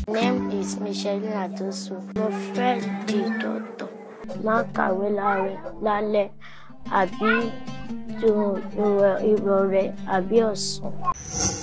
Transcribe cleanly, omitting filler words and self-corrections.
Name is Micheline Atosu. Mo fẹ́ di dọ́tọ̀. Má kàwé lálẹ́ àbí ìrọ̀lẹ́ àbí ọ̀sán.